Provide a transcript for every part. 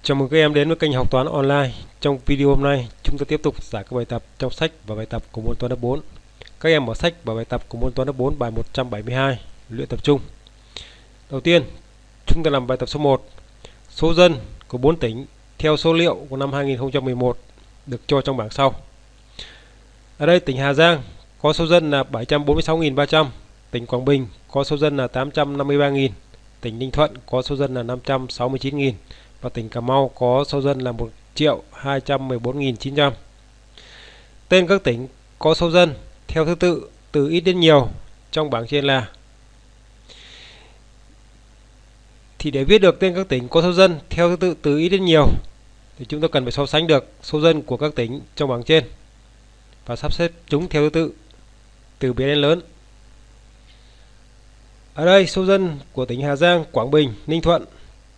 Chào mừng các em đến với kênh học toán online. Trong video hôm nay, chúng ta tiếp tục giải các bài tập trong sách và bài tập của môn toán lớp 4. Các em mở sách và bài tập của môn toán lớp 4 bài 172, luyện tập trung. Đầu tiên, chúng ta làm bài tập số 1. Số dân của 4 tỉnh theo số liệu của năm 2011 được cho trong bảng sau. Ở đây tỉnh Hà Giang có số dân là 746.300, tỉnh Quảng Bình có số dân là 853.000, tỉnh Ninh Thuận có số dân là 569.000 và tỉnh Cà Mau có số dân là 1.214.900. Tên các tỉnh có số dân theo thứ tự từ ít đến nhiều trong bảng trên là. Thì để viết được tên các tỉnh có số dân theo thứ tự từ ít đến nhiều thì chúng ta cần phải so sánh được số dân của các tỉnh trong bảng trên và sắp xếp chúng theo thứ tự từ bé đến lớn. Ở đây số dân của tỉnh Hà Giang, Quảng Bình, Ninh Thuận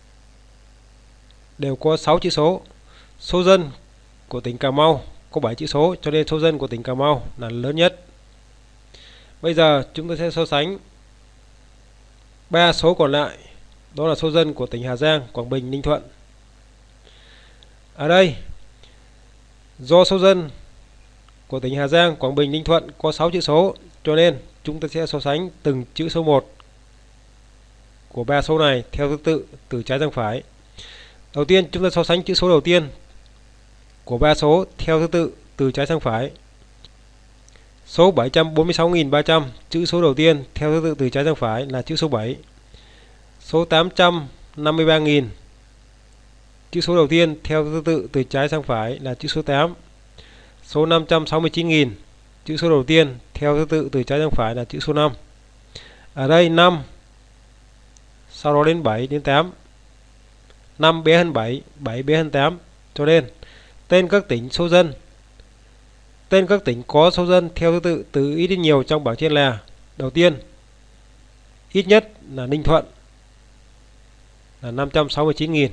đều có 6 chữ số. Số dân của tỉnh Cà Mau có 7 chữ số, cho nên số dân của tỉnh Cà Mau là lớn nhất. Bây giờ chúng ta sẽ so sánh 3 số còn lại, đó là số dân của tỉnh Hà Giang, Quảng Bình, Ninh Thuận. Ở đây, do số dân của tỉnh Hà Giang, Quảng Bình, Ninh Thuận có 6 chữ số, cho nên chúng ta sẽ so sánh từng chữ số 1 của 3 số này theo thứ tự từ trái sang phải. Đầu tiên chúng ta so sánh chữ số đầu tiên của 3 số theo thứ tự từ trái sang phải. Số 746.300, chữ số đầu tiên theo thứ tự từ trái sang phải là chữ số 7. Số 853.000, chữ số đầu tiên theo thứ tự từ trái sang phải là chữ số 8. Số 569.000, chữ số đầu tiên theo thứ tự từ trái sang phải là chữ số 5. Ở đây 5, sau đó đến 7 đến 8. 5 bé hơn 7, 7 bé hơn 8. Cho nên tên các tỉnh số dân, tên các tỉnh có số dân theo thứ tự từ ít đến nhiều trong bảng trên là: đầu tiên, ít nhất là Ninh Thuận là 569.000.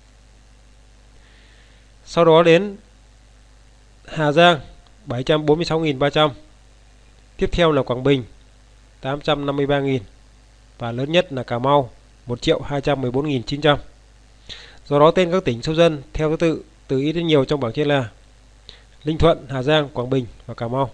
Sau đó đến Hà Giang 746.300. Tiếp theo là Quảng Bình 853.000 và lớn nhất là Cà Mau 1.214.900. Do đó tên các tỉnh số dân theo thứ tự từ ít đến nhiều trong bảng trên là Ninh Thuận, Hà Giang, Quảng Bình và Cà Mau.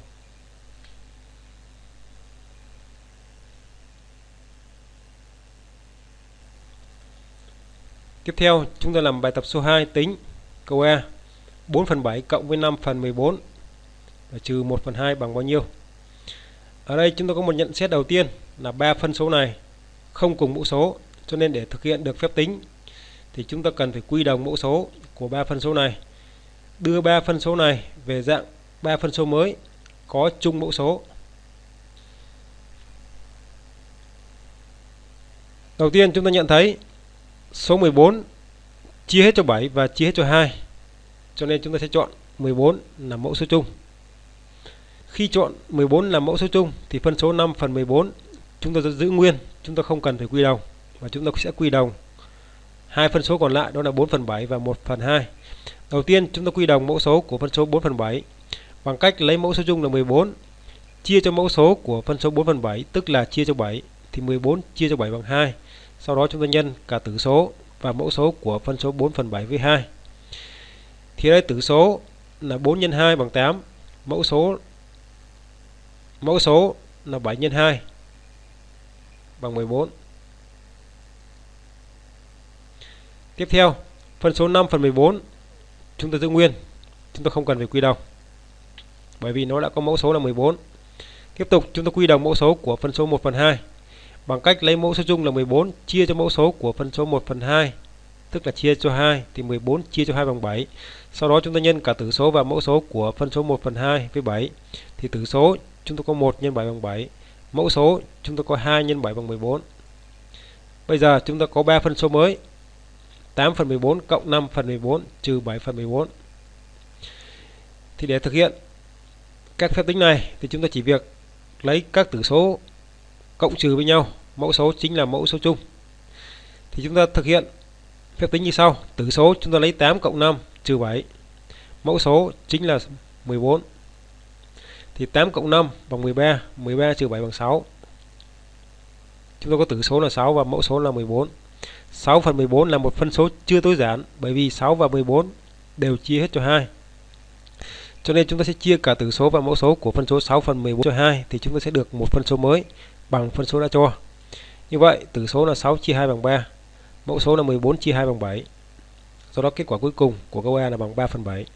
Tiếp theo chúng ta làm bài tập số 2 tính. Câu A: 4/7 cộng với 5/14 và trừ 1/2 bằng bao nhiêu? Ở đây chúng ta có một nhận xét đầu tiên là 3 phân số này không cùng mẫu số, cho nên để thực hiện được phép tính thì chúng ta cần phải quy đồng mẫu số của 3 phân số này, đưa 3 phân số này về dạng 3 phân số mới có chung mẫu số. Đầu tiên chúng ta nhận thấy số 14 chia hết cho 7 và chia hết cho 2, cho nên chúng ta sẽ chọn 14 là mẫu số chung. Khi chọn 14 là mẫu số chung thì phân số 5/14 chúng ta giữ nguyên, chúng ta không cần phải quy đồng, và chúng ta sẽ quy đồng hai phân số còn lại, đó là 4/7 và 1/2. Đầu tiên chúng ta quy đồng mẫu số của phân số 4/7 bằng cách lấy mẫu số chung là 14 chia cho mẫu số của phân số 4/7, tức là chia cho 7, thì 14 chia cho 7 bằng 2. Sau đó chúng ta nhân cả tử số và mẫu số của phân số 4/7 với 2. Thì đây tử số là 4 x 2 bằng 8, mẫu số là 7 x 2 bằng 14. Tiếp theo, phân số 5/14 chúng ta giữ nguyên, chúng ta không cần phải quy đồng bởi vì nó đã có mẫu số là 14. Tiếp tục chúng ta quy đồng mẫu số của phân số 1/2 bằng cách lấy mẫu số chung là 14 chia cho mẫu số của phân số 1/2, tức là chia cho 2, thì 14 chia cho 2 bằng 7. Sau đó chúng ta nhân cả tử số và mẫu số của phân số 1/2 với 7, thì tử số chúng ta có 1 x 7 bằng 7, mẫu số chúng ta có 2 x 7 bằng 14. Bây giờ chúng ta có 3 phân số mới: 8/14 cộng 5/14 trừ 7/14. Thì để thực hiện các phép tính này thì chúng ta chỉ việc lấy các tử số cộng trừ với nhau, mẫu số chính là mẫu số chung. Thì chúng ta thực hiện phép tính như sau: tử số chúng ta lấy 8 cộng 5 trừ 7, mẫu số chính là 14. Thì 8 cộng 5 bằng 13, 13 trừ 7 bằng 6. Chúng ta có tử số là 6 và mẫu số là 14. 6 phần 14 là một phân số chưa tối giản, bởi vì 6 và 14 đều chia hết cho 2. Cho nên chúng ta sẽ chia cả tử số và mẫu số của phân số 6 phần 14 cho 2 thì chúng ta sẽ được một phân số mới bằng phân số đã cho. Như vậy, tử số là 6 chia 2 bằng 3, mẫu số là 14 chia 2 bằng 7. Do đó kết quả cuối cùng của câu A là bằng 3 phần 7.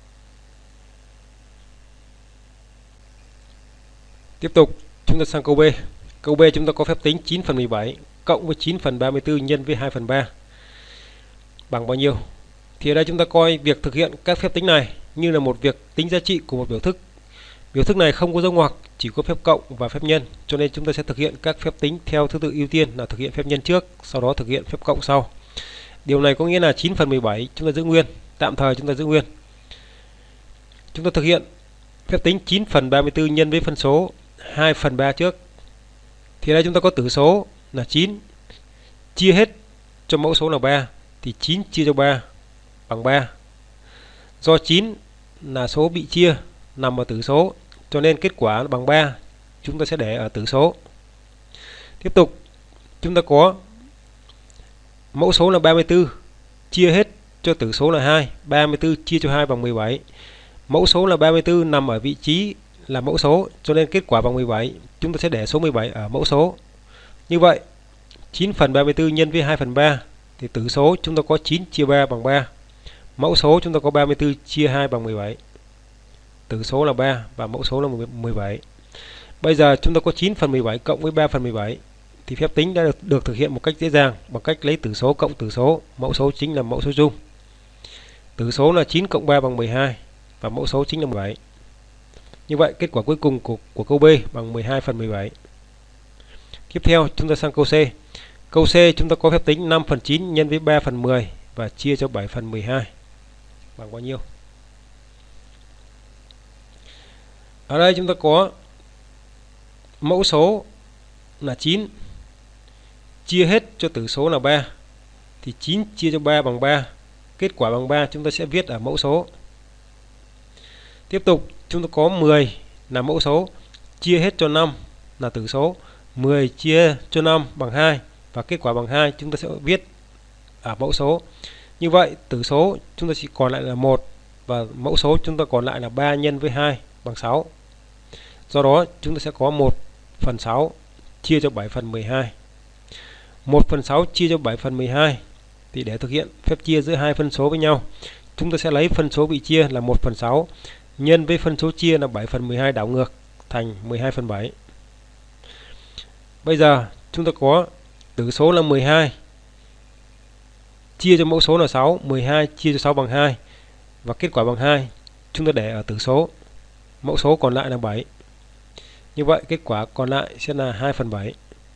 Tiếp tục, chúng ta sang câu B. Câu B chúng ta có phép tính 9 phần 17 cộng với 9 phần 34 nhân với 2 phần 3 bằng bao nhiêu? Thì ở đây chúng ta coi việc thực hiện các phép tính này như là một việc tính giá trị của một biểu thức. Biểu thức này không có dấu ngoặc, chỉ có phép cộng và phép nhân, cho nên chúng ta sẽ thực hiện các phép tính theo thứ tự ưu tiên là thực hiện phép nhân trước, sau đó thực hiện phép cộng sau. Điều này có nghĩa là 9 phần 17 chúng ta giữ nguyên, tạm thời chúng ta giữ nguyên. Chúng ta thực hiện phép tính 9 phần 34 nhân với phân số 2 phần 3 trước. Thì đây chúng ta có tử số là 9 chia hết cho mẫu số là 3 thì 9 chia cho 3 bằng 3. Do 9 là số bị chia nằm ở tử số, cho nên kết quả bằng 3, chúng ta sẽ để ở tử số. Tiếp tục, chúng ta có mẫu số là 34 chia hết cho tử số là 2, 34 chia cho 2 bằng 17. Mẫu số là 34 nằm ở vị trí là mẫu số, cho nên kết quả bằng 17, chúng ta sẽ để số 17 ở mẫu số. Như vậy, 9 phần 34 nhân với 2 phần 3 thì tử số chúng ta có 9 chia 3 bằng 3. Mẫu số chúng ta có 34 chia 2 bằng 17. Tử số là 3 và mẫu số là 17. Bây giờ chúng ta có 9 phần 17 cộng với 3 phần 17 thì phép tính đã được thực hiện một cách dễ dàng bằng cách lấy tử số cộng tử số, mẫu số chính là mẫu số chung. Tử số là 9 cộng 3 bằng 12 và mẫu số chính là 17. Như vậy kết quả cuối cùng của câu B bằng 12 phần 17. Tiếp theo chúng ta sang câu C. Câu C chúng ta có phép tính 5 phần 9 nhân với 3 phần 10 và chia cho 7 phần 12 bằng bao nhiêu? Ở đây chúng ta có mẫu số là 9 chia hết cho tử số là 3 thì 9 chia cho 3 bằng 3. Kết quả bằng 3 chúng ta sẽ viết ở mẫu số. Tiếp tục chúng ta có 10 là mẫu số chia hết cho 5 là tử số, 10 chia cho 5 bằng 2 và kết quả bằng 2 chúng ta sẽ viết ở mẫu số. Như vậy tử số chúng ta chỉ còn lại là 1 và mẫu số chúng ta còn lại là 3 nhân với 2 bằng 6. Do đó chúng ta sẽ có 1 phần 6 chia cho 7 phần 12. 1 phần 6 chia cho 7 phần 12 thì để thực hiện phép chia giữa hai phân số với nhau, chúng ta sẽ lấy phân số bị chia là 1 phần 6 nhân với phân số chia là 7 phần 12 đảo ngược thành 12 phần 7. Bây giờ chúng ta có tử số là 12 chia cho mẫu số là 6, 12 chia cho 6 bằng 2 và kết quả bằng 2, chúng ta để ở tử số. Mẫu số còn lại là 7. Như vậy kết quả còn lại sẽ là 2 phần 7.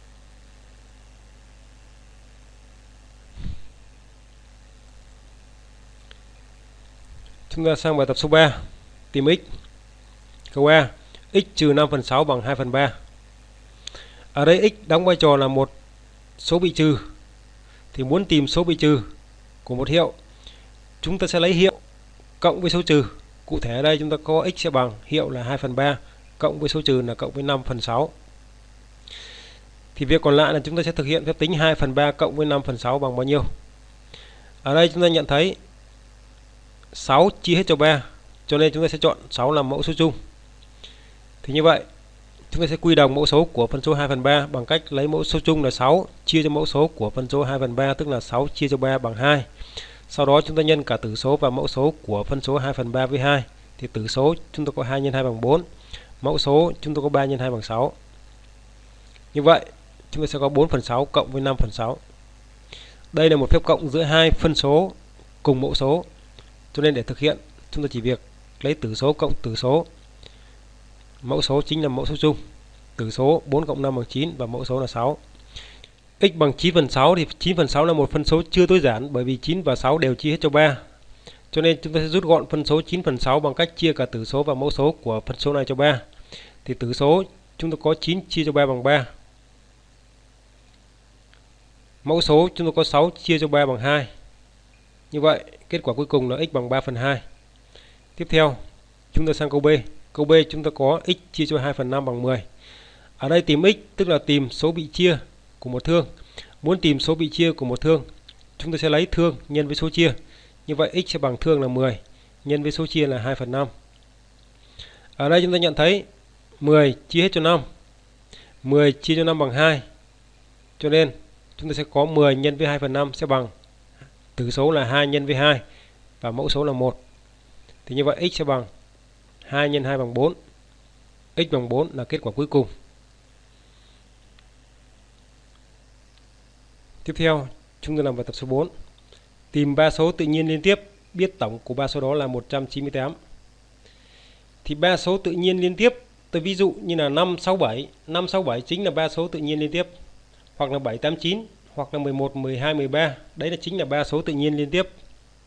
Chúng ta sang bài tập số 3. Tìm x. Câu A. X trừ 5 phần 6 bằng 2 phần 3. Ở đây x đóng vai trò là một số bị trừ. Thì muốn tìm số bị trừ của một hiệu, chúng ta sẽ lấy hiệu cộng với số trừ. Cụ thể ở đây chúng ta có x sẽ bằng hiệu là 2 phần 3 cộng với số trừ là cộng với 5 phần 6. Thì việc còn lại là chúng ta sẽ thực hiện phép tính 2 phần 3 cộng với 5 phần 6 bằng bao nhiêu? Ở đây chúng ta nhận thấy 6 chia hết cho 3, cho nên chúng ta sẽ chọn 6 làm mẫu số chung. Thì như vậy chúng ta sẽ quy đồng mẫu số của phân số 2 phần 3 bằng cách lấy mẫu số chung là 6 chia cho mẫu số của phân số 2 phần 3, tức là 6 chia cho 3 bằng 2. Sau đó chúng ta nhân cả tử số và mẫu số của phân số 2 phần 3 với 2. Thì tử số chúng ta có 2 nhân 2 bằng 4. Mẫu số chúng ta có 3 nhân 2 bằng 6. Như vậy chúng ta sẽ có 4 phần 6 cộng với 5 phần 6. Đây là một phép cộng giữa hai phân số cùng mẫu số. Cho nên để thực hiện chúng ta chỉ việc lấy tử số cộng tử số. Mẫu số chính là mẫu số chung. Tử số 4 cộng 5 bằng 9 và mẫu số là 6. X bằng 9 phần 6 thì 9 phần 6 là một phân số chưa tối giản, bởi vì 9 và 6 đều chia hết cho 3. Cho nên chúng ta sẽ rút gọn phân số 9 phần 6 bằng cách chia cả tử số và mẫu số của phân số này cho 3. Thì tử số chúng ta có 9 chia cho 3 bằng 3. Mẫu số chúng ta có 6 chia cho 3 bằng 2. Như vậy kết quả cuối cùng là x bằng 3 phần 2. Tiếp theo chúng ta sang câu B. Câu B chúng ta có x chia cho 2 phần 5 bằng 10. Ở đây tìm x tức là tìm số bị chia của một thương. Muốn tìm số bị chia của một thương, chúng ta sẽ lấy thương nhân với số chia. Như vậy x sẽ bằng thương là 10 nhân với số chia là 2/5. Ở đây chúng ta nhận thấy 10 chia hết cho 5. 10 chia cho 5 bằng 2. Cho nên chúng ta sẽ có 10 nhân với 2/5 sẽ bằng tử số là 2 nhân với 2 và mẫu số là 1. Thì như vậy x sẽ bằng 2 nhân 2 bằng 4. X bằng 4 là kết quả cuối cùng. Tiếp theo, chúng ta làm bài tập số 4. Tìm 3 số tự nhiên liên tiếp, biết tổng của 3 số đó là 198. Thì 3 số tự nhiên liên tiếp, tôi ví dụ như là 5, 6, 7. 5, 6, 7 chính là 3 số tự nhiên liên tiếp. Hoặc là 7, 8, 9, hoặc là 11, 12, 13. Đấy là chính là 3 số tự nhiên liên tiếp.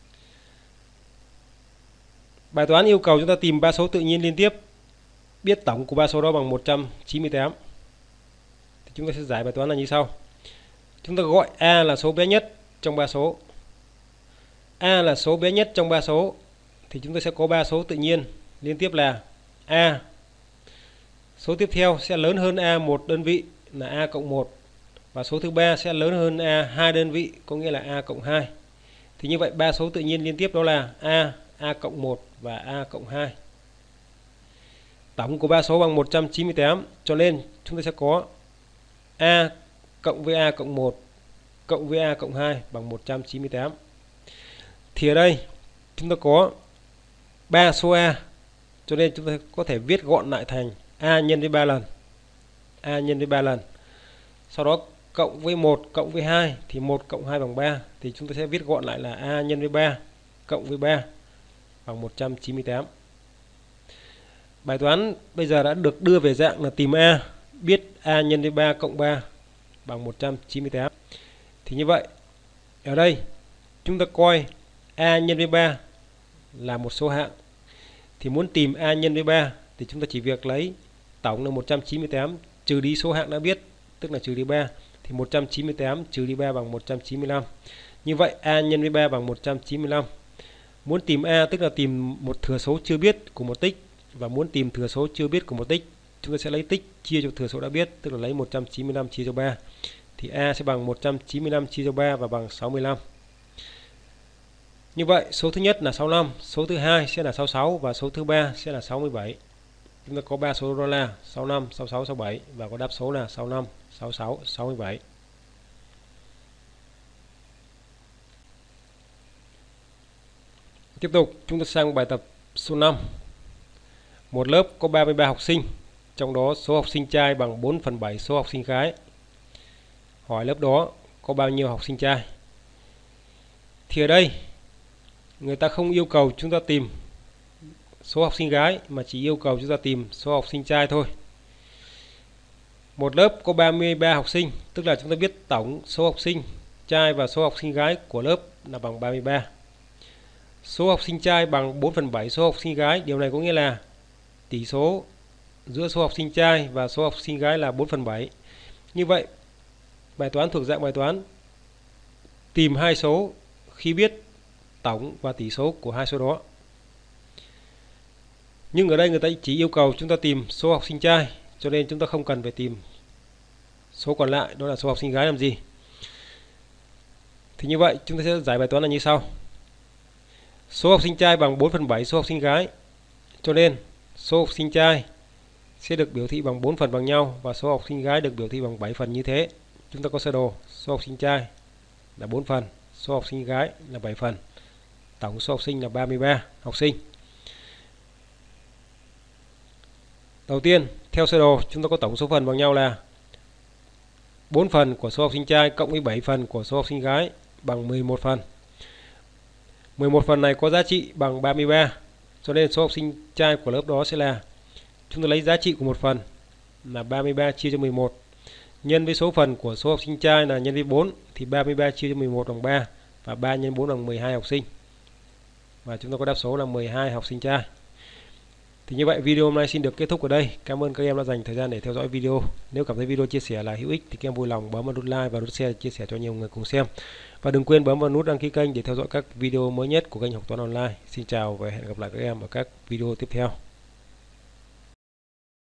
Bài toán yêu cầu chúng ta tìm 3 số tự nhiên liên tiếp, biết tổng của 3 số đó bằng 198. Thì chúng ta sẽ giải bài toán là như sau. Chúng ta gọi A là số bé nhất trong 3 số. A là số bé nhất trong 3 số. Thì chúng ta sẽ có 3 số tự nhiên liên tiếp là A. Số tiếp theo sẽ lớn hơn A 1 đơn vị là A cộng 1. Và số thứ 3 sẽ lớn hơn A 2 đơn vị, có nghĩa là A cộng 2. Thì như vậy 3 số tự nhiên liên tiếp đó là A, A cộng 1 và A cộng 2. Tổng của 3 số bằng 198. Cho nên chúng ta sẽ có A cộng với A cộng 1 cộng với A cộng 2 bằng 198. Thì ở đây chúng ta có 3 số A. Cho nên chúng ta có thể viết gọn lại thành A nhân với 3 lần. A nhân với 3 lần. Sau đó cộng với 1 cộng với 2 thì 1 cộng 2 bằng 3. Thì chúng ta sẽ viết gọn lại là A nhân với 3 cộng với 3 bằng 198. Bài toán bây giờ đã được đưa về dạng là tìm A, biết A nhân với 3 cộng 3 bằng 198. Thì như vậy, ở đây chúng ta coi A nhân với 3 là một số hạng. Thì muốn tìm A nhân với 3 thì chúng ta chỉ việc lấy tổng là 198 trừ đi số hạng đã biết, tức là trừ đi 3. Thì 198 trừ đi 3 bằng 195. Như vậy A nhân với 3 bằng 195. Muốn tìm A tức là tìm một thừa số chưa biết của một tích. Và muốn tìm thừa số chưa biết của một tích, chúng ta sẽ lấy tích chia cho thừa số đã biết, tức là lấy 195 chia cho 3. Thì A sẽ bằng 195 chia cho 3 và bằng 65. Như vậy số thứ nhất là 65, số thứ hai sẽ là 66 và số thứ ba sẽ là 67. Chúng ta có 3 số đó là 65, 66, 67 và có đáp số là 65, 66, 67. Tiếp tục chúng ta sang bài tập số 5. Một lớp có 33 học sinh, trong đó số học sinh trai bằng 4/7 số học sinh gái. Hỏi lớp đó có bao nhiêu học sinh trai? Thì ở đây người ta không yêu cầu chúng ta tìm số học sinh gái mà chỉ yêu cầu chúng ta tìm số học sinh trai thôi. Một lớp có 33 học sinh, tức là chúng ta biết tổng số học sinh trai và số học sinh gái của lớp là bằng 33. Số học sinh trai bằng 4/7 số học sinh gái, điều này có nghĩa là tỷ số giữa số học sinh trai và số học sinh gái là 4/7. Như vậy, bài toán thuộc dạng bài toán tìm hai số khi biết tổng và tỷ số của hai số đó. Nhưng ở đây người ta chỉ yêu cầu chúng ta tìm số học sinh trai, cho nên chúng ta không cần phải tìm số còn lại, đó là số học sinh gái làm gì. Thì như vậy chúng ta sẽ giải bài toán là như sau. Số học sinh trai bằng 4/7 số học sinh gái, cho nên số học sinh trai sẽ được biểu thị bằng 4 phần bằng nhau và số học sinh gái được biểu thị bằng 7 phần như thế. Chúng ta có sơ đồ số học sinh trai là 4 phần, số học sinh gái là 7 phần. Tổng số học sinh là 33 học sinh. Đầu tiên, theo sơ đồ chúng ta có tổng số phần bằng nhau là 4 phần của số học sinh trai cộng với 7 phần của số học sinh gái bằng 11 phần. 11 phần này có giá trị bằng 33, cho nên số học sinh trai của lớp đó sẽ là, chúng ta lấy giá trị của một phần là 33 chia cho 11 nhân với số phần của số học sinh trai là nhân với 4, thì 33 chia cho 11 bằng 3 và 3 nhân 4 bằng 12 học sinh. Và chúng ta có đáp số là 12 học sinh trai. Thì như vậy video hôm nay xin được kết thúc ở đây. Cảm ơn các em đã dành thời gian để theo dõi video. Nếu cảm thấy video chia sẻ là hữu ích thì các em vui lòng bấm vào nút like và nút share chia sẻ cho nhiều người cùng xem. Và đừng quên bấm vào nút đăng ký kênh để theo dõi các video mới nhất của kênh Học Toán Online. Xin chào và hẹn gặp lại các em ở các video tiếp theo.